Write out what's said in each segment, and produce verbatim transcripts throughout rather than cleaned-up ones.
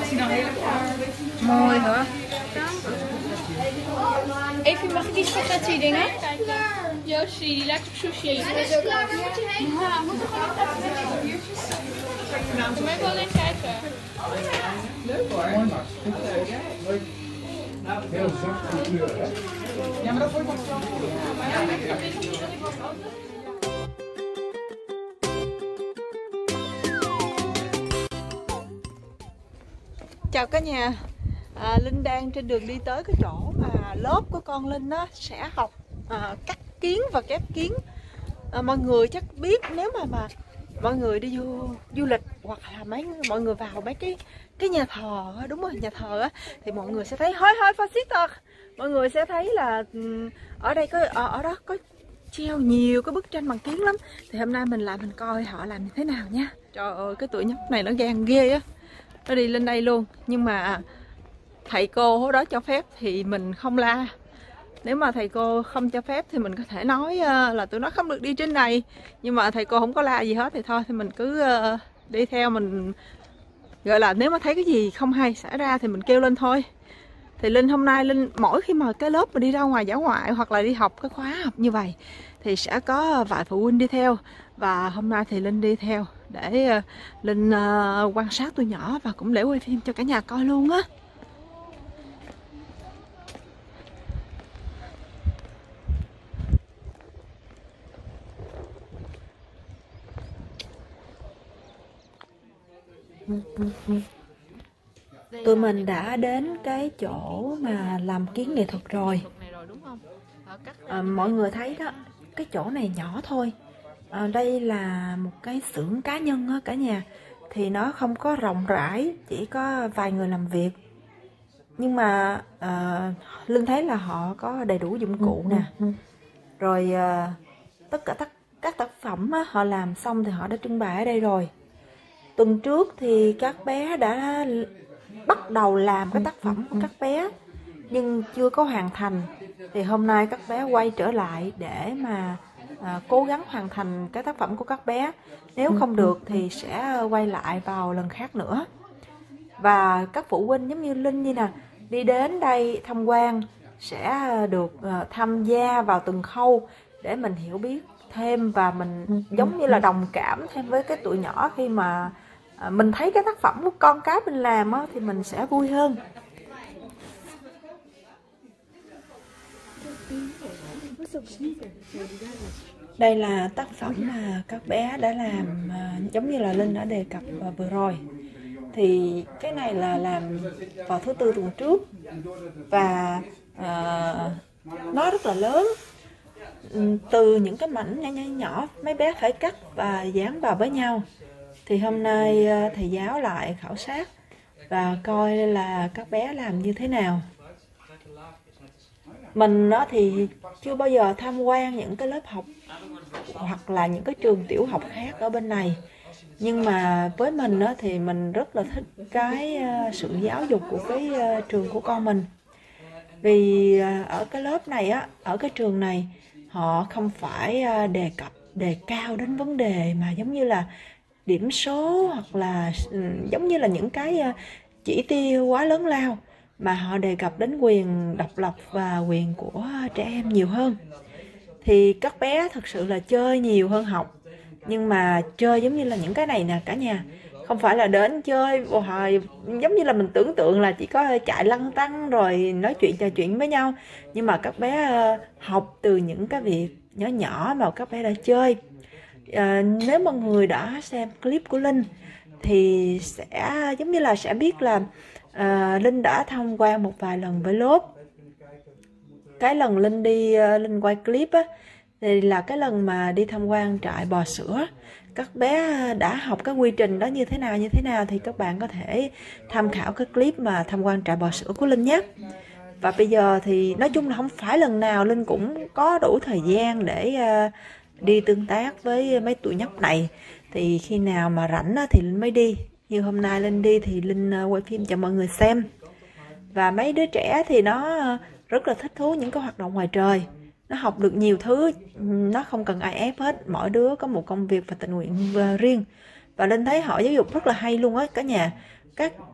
Mooi hoor. Even, mag ik die spaghetti dingen? Josie, die lijkt op sushi. Ja, dat is klaar. Ja, moet er gewoon nog even biertjes. Nou, moet ik wel alleen kijken. Leuk hoor. Mooi Max. Leuk. Heel zacht kleur, hè? Ja, maar dat wordt nog wel. Ja, maar ja, dat is niet dat ik wat anders. Chào cả nhà. à, Linh đang trên đường đi tới cái chỗ mà lớp của con Linh á, sẽ học à, cắt kiến và kép kiến. à, Mọi người chắc biết, nếu mà mà mọi người đi du, du lịch hoặc là mấy mọi người vào mấy cái cái nhà thờ á, đúng rồi, nhà thờ á, thì mọi người sẽ thấy hoi hoi fascist. Mọi người sẽ thấy là ở đây có ở, ở đó có treo nhiều cái bức tranh bằng kiến lắm. Thì hôm nay mình lại mình coi họ làm như thế nào nha. Trời ơi, cái tụi nhóc này nó gan ghê á, nó đi lên đây luôn. Nhưng mà thầy cô hồi đó cho phép thì mình không la. Nếu mà thầy cô không cho phép thì mình có thể nói là tụi nó không được đi trên này. Nhưng mà thầy cô không có la gì hết thì thôi, thì mình cứ đi theo. Mình gọi là nếu mà thấy cái gì không hay xảy ra thì mình kêu lên thôi. Thì Linh hôm nay Linh mỗi khi mà cái lớp mà đi ra ngoài dã ngoại hoặc là đi học cái khóa học như vậy thì sẽ có vài phụ huynh đi theo. Và hôm nay thì Linh đi theo để Linh uh, quan sát tụi nhỏ và cũng để quay phim cho cả nhà coi luôn á. Tụi mình đã đến cái chỗ mà làm kiến nghệ thuật rồi. à, Mọi người thấy đó, cái chỗ này nhỏ thôi. à, Đây là một cái xưởng cá nhân á cả nhà. Thì nó không có rộng rãi, chỉ có vài người làm việc. Nhưng mà à, Linh thấy là họ có đầy đủ dụng cụ nè. Rồi à, tất cả tất, các tác phẩm á, họ làm xong thì họ đã trưng bày ở đây rồi. Tuần trước thì các bé đã bắt đầu làm cái tác phẩm của các bé nhưng chưa có hoàn thành. Thì hôm nay các bé quay trở lại để mà à, cố gắng hoàn thành cái tác phẩm của các bé. Nếu không được thì sẽ quay lại vào lần khác nữa. Và các phụ huynh giống như Linh như nè, đi đến đây tham quan sẽ được à, tham gia vào từng khâu để mình hiểu biết thêm. Và mình giống như là đồng cảm thêm với cái tụi nhỏ khi mà à, mình thấy cái tác phẩm của con cái mình làm á, thì mình sẽ vui hơn. Đây là tác phẩm mà các bé đã làm, à, giống như là Linh đã đề cập à, vừa rồi. Thì cái này là làm vào thứ tư tuần trước. Và à, nó rất là lớn. Từ những cái mảnh nhỏ, nhỏ nhỏ mấy bé phải cắt và dán vào với nhau. Thì hôm nay thầy giáo lại khảo sát và coi là các bé làm như thế nào. Mình đó thì chưa bao giờ tham quan những cái lớp học hoặc là những cái trường tiểu học khác ở bên này. Nhưng mà với mình đó thì mình rất là thích cái sự giáo dục của cái trường của con mình. Vì ở cái lớp này á, ở cái trường này họ không phải đề cập đề cao đến vấn đề mà giống như là điểm số hoặc là giống như là những cái chỉ tiêu quá lớn lao, mà họ đề cập đến quyền độc lập và quyền của trẻ em nhiều hơn. Thì các bé thực sự là chơi nhiều hơn học. Nhưng mà chơi giống như là những cái này nè cả nhà, không phải là đến chơi họ giống như là mình tưởng tượng là chỉ có chạy lăn tăn rồi nói chuyện trò chuyện với nhau. Nhưng mà các bé học từ những cái việc nhỏ nhỏ mà các bé đã chơi. À, nếu mà người đã xem clip của Linh thì sẽ giống như là sẽ biết là à, Linh đã tham quan một vài lần với lớp. Cái lần Linh đi Linh quay clip á, thì là cái lần mà đi tham quan trại bò sữa. Các bé đã học cái quy trình đó như thế nào như thế nào thì các bạn có thể tham khảo cái clip mà tham quan trại bò sữa của Linh nhé. Và bây giờ thì nói chung là không phải lần nào Linh cũng có đủ thời gian để uh, đi tương tác với mấy tụi nhóc này. Thì khi nào mà rảnh thì Linh mới đi. Như hôm nay Linh đi thì Linh uh, quay phim cho mọi người xem. Và mấy đứa trẻ thì nó uh, rất là thích thú những cái hoạt động ngoài trời. Nó học được nhiều thứ, nó không cần ai ép hết. Mỗi đứa có một công việc và tình nguyện riêng. Và Linh thấy họ giáo dục rất là hay luôn á cả nhà. Các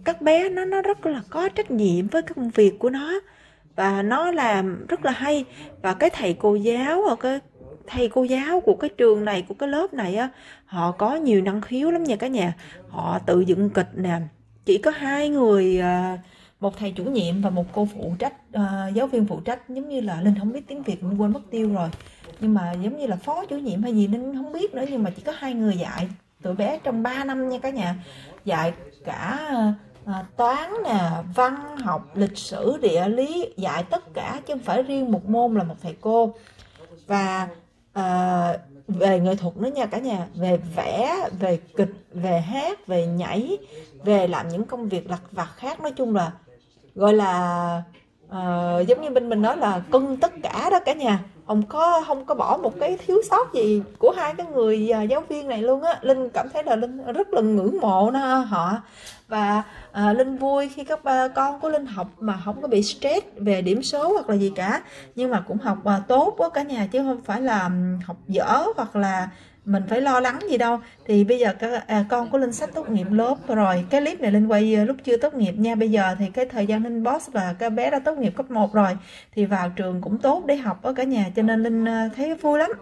các bé nó nó rất là có trách nhiệm với công việc của nó và nó làm rất là hay. Và cái thầy cô giáo hoặc cái thầy cô giáo của cái trường này, của cái lớp này á, họ có nhiều năng khiếu lắm nha cả nhà. Họ tự dựng kịch nè, chỉ có hai người, một thầy chủ nhiệm và một cô phụ trách, uh, giáo viên phụ trách. Giống như là Linh không biết tiếng Việt, Linh quên mất tiêu rồi, nhưng mà giống như là phó chủ nhiệm hay gì Linh không biết nữa. Nhưng mà chỉ có hai người dạy tụi bé trong ba năm nha cả nhà. Dạy cả uh, toán nè, văn học, lịch sử, địa lý, dạy tất cả chứ không phải riêng một môn là một thầy cô. Và uh, về nghệ thuật nữa nha cả nhà, về vẽ, về kịch, về hát, về nhảy, về làm những công việc lặt vặt khác. Nói chung là gọi là uh, giống như bên mình nói là cân tất cả đó cả nhà. Không có không có bỏ một cái thiếu sót gì của hai cái người uh, giáo viên này luôn á. Linh cảm thấy là Linh rất là ngưỡng mộ nó, họ. Và uh, Linh vui khi các uh, con của Linh học mà không có bị stress về điểm số hoặc là gì cả, nhưng mà cũng học uh, tốt quá cả nhà, chứ không phải là um, học dở hoặc là mình phải lo lắng gì đâu. Thì bây giờ các à, con của Linh sắp tốt nghiệp lớp rồi. Cái clip này Linh quay lúc chưa tốt nghiệp nha. Bây giờ thì cái thời gian Linh post là các bé đã tốt nghiệp cấp một rồi, thì vào trường cũng tốt để học ở cả nhà, cho nên Linh thấy vui lắm.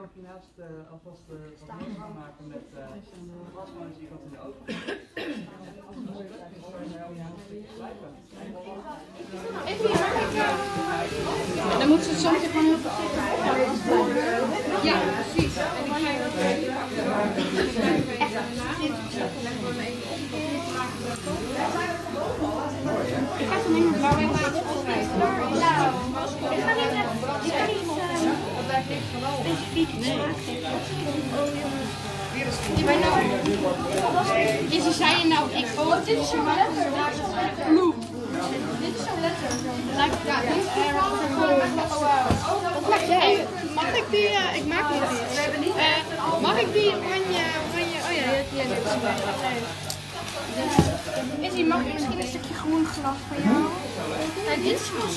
Dan moet ze het soms gewoon heel veel. Ja, precies. En ik ga je Ik ga van helemaal blauw en laat opschrijven. Ik ga niet ik ga niet specifiek nee. Ja, ze zeiden nou, ik oh, dit is zo makkelijk. Bloem. Dit is zo'n letter. Ja, dit is hey, mag ik die, uh, ik maak nog iets. Uh, mag ik die oranje, oranje, oh ja, ja, dit is wel. Izzy, mag ik misschien een stukje groen glas van jou? Ja, dit is goed.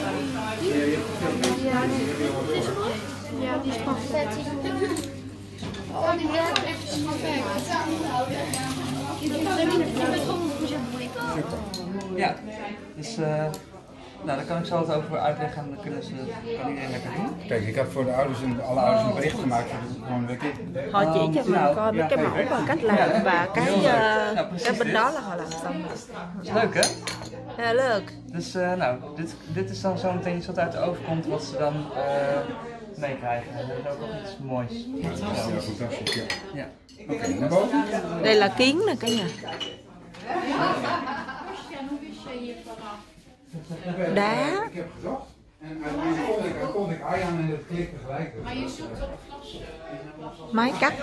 Ja, dit is goed. Ja, die is perfect. Oh, die werkt echt perfect. Ja, dus uh, nou, daar kan ik zo wat over uitleggen en dan kunnen ze, kan iedereen lekker doen. Kijk, ik heb voor de ouders en alle ouders een bericht gemaakt voor gewoon lekker. Họ chỉ cho mình coi mấy cái mẫu và cách làm và cái uh, cái bên đó là họ làm xong rồi. Leuk hè? Ja, leuk. Dus uh, nou, dit, dit is dan zometeen iets wat uit de oven komt wat ze dan uh, meekrijgen. Dat is ook nog iets moois. Ja, ja, fantastisch. Ja. Ja. Oké, okay, naar boven. Đây là kiến nè cả nhà. Đá. Ik heb gezocht en uiteindelijk kon ik Arjan en het klikte gelijk. Maar je zoekt op het glas. Máy cắt.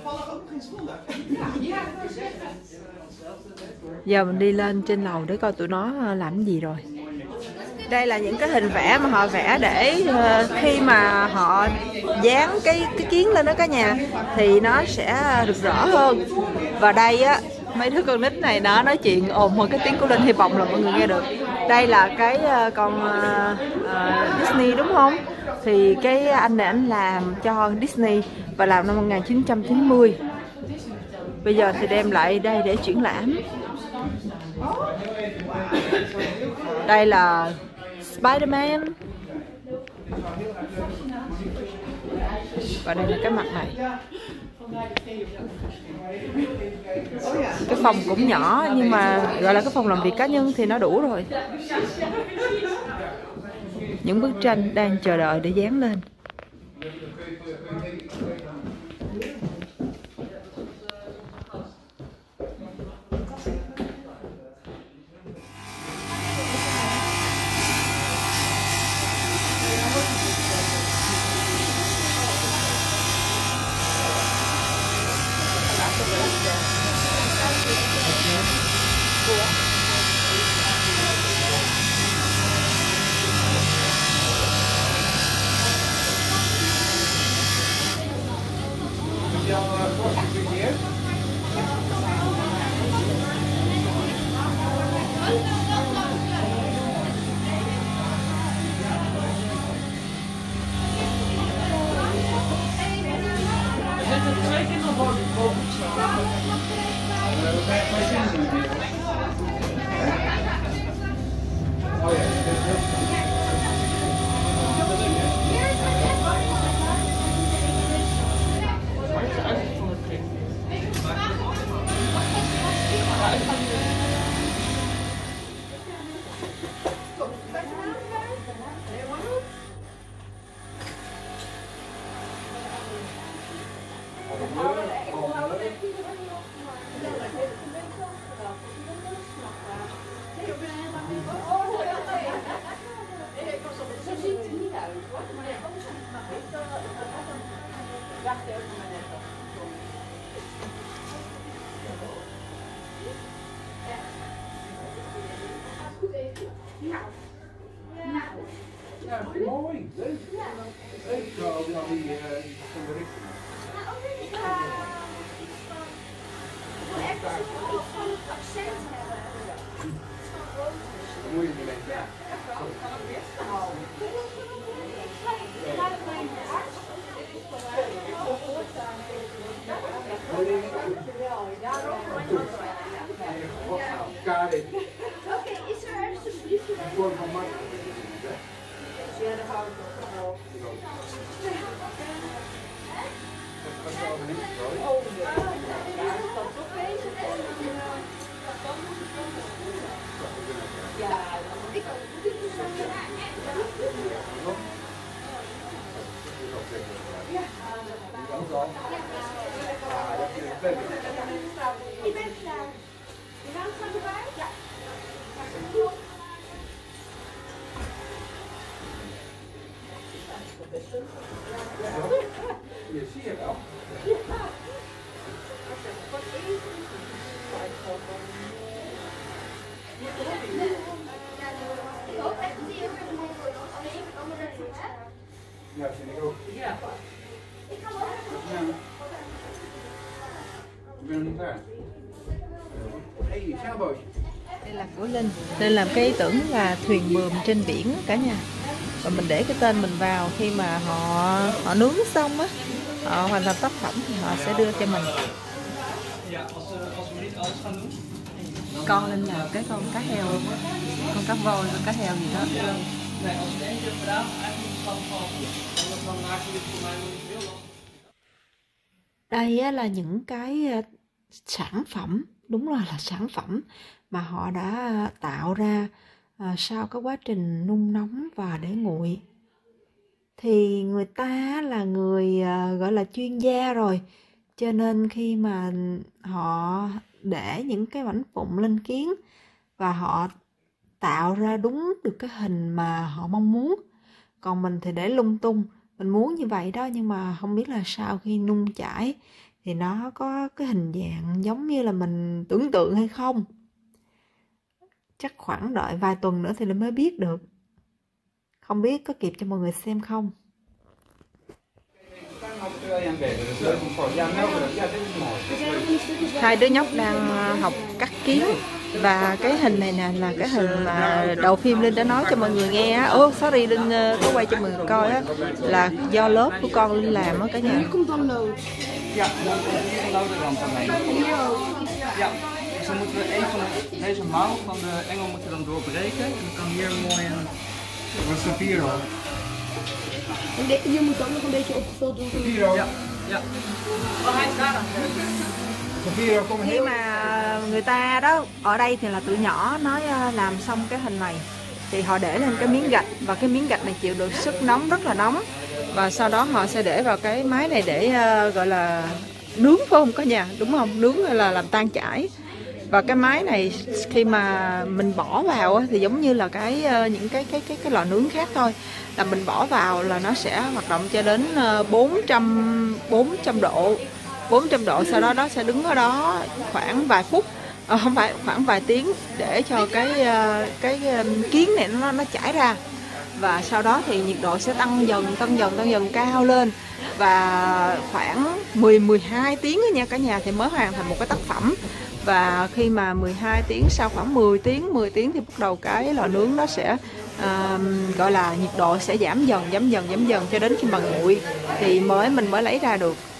Giờ mình đi lên trên lầu để coi tụi nó làm gì rồi. Đây là những cái hình vẽ mà họ vẽ để uh, khi mà họ dán cái cái kiến lên đó cả nhà thì nó sẽ rực rỡ hơn. Và đây á, mấy đứa con nít này nó nói chuyện ồn hơn cái tiếng của Linh, hy vọng là mọi người nghe được. Đây là cái uh, con uh, uh, Disney đúng không? Thì cái anh này anh làm cho Disney và làm năm một nghìn chín trăm chín mươi. Bây giờ thì đem lại đây để triển lãm. Đây là Spider-Man. Và đây là cái mặt này. Cái phòng cũng nhỏ nhưng mà gọi là cái phòng làm việc cá nhân thì nó đủ rồi. Những bức tranh đang chờ đợi để dán lên. mooi. Leuk. Leuk zo ook dan die, uh, die van de richting. Dan moet je er ja. Karin. Oké, is er ergens een briefje? In vorm van Mark. Ja, daar hou ik nog wel. Dat was wel een niet. Oh, ja, ik kan toch bezig. Ja, ik kan ja. Ik ben klaar. Je naam gaat erbij? Ja. Je ziet het wel. Ik hoop echt dat die heel erg mooi wordt. Alleen ik kan me dat doen, hè? Ja, vind ik ook. Ja. Ik kan wel even. Ja. Ik ben er niet klaar. Hé, hey, zeilbootje. Đây là của Linh. Linh làm cái ý tưởng là thuyền buồm trên biển cả nhà. Và mình để cái tên mình vào, khi mà họ họ nướng xong á, họ hoàn thành tác phẩm thì họ sẽ đưa cho mình. Con Linh là cái con cá heo, con cá voi, con cá heo gì đó. Đây á, là những cái sản phẩm, đúng là là sản phẩm mà họ đã tạo ra à, sau cái quá trình nung nóng và để nguội. Thì người ta là người à, gọi là chuyên gia rồi, cho nên khi mà họ để những cái mảnh vụn lên kiến và họ tạo ra đúng được cái hình mà họ mong muốn. Còn mình thì để lung tung, mình muốn như vậy đó, nhưng mà không biết là sau khi nung chảy thì nó có cái hình dạng giống như là mình tưởng tượng hay không. Chắc khoảng đợi vài tuần nữa thì mình mới biết được. Không biết có kịp cho mọi người xem không. Hai đứa nhóc đang học cắt kiếm. Và cái hình này nè là cái hình mà đầu phim Linh đã nói cho mọi người nghe á. Ô, oh, sorry, Linh có quay cho mọi người coi á. Là do lớp của con Linh làm á cả nhà. Ja, dan komt hier een loaderrand omheen. Ja, dus dan moeten we even deze mouw van de engel moeten we dan doorbreken. En dan kan hier mooi een... Wat is een vierrol? Je moet ook nog een beetje opgevuld doen. Vierrol? Ja, ja. Oh, hij is daar dan. Khi mà người ta đó ở đây thì là tụi nhỏ nói làm xong cái hình này thì họ để lên cái miếng gạch, và cái miếng gạch này chịu được sức nóng rất là nóng, và sau đó họ sẽ để vào cái máy này để uh, gọi là nướng, phải không cả nhà, đúng không? Nướng là làm tan chảy. Và cái máy này khi mà mình bỏ vào thì giống như là cái uh, những cái cái cái cái lò nướng khác thôi, là mình bỏ vào là nó sẽ hoạt động cho đến bốn trăm độ. bốn trăm độ, sau đó nó sẽ đứng ở đó khoảng vài phút, à, không phải khoảng vài tiếng, để cho cái cái kiến này nó nó chảy ra, và sau đó thì nhiệt độ sẽ tăng dần tăng dần tăng dần cao lên, và khoảng mười mười hai tiếng đó nha cả nhà thì mới hoàn thành một cái tác phẩm. Và khi mà mười hai tiếng, sau khoảng mười tiếng mười tiếng thì bắt đầu cái lò nướng nó sẽ à, gọi là nhiệt độ sẽ giảm dần giảm dần giảm dần cho đến khi mà nguội thì mới mình mới lấy ra được.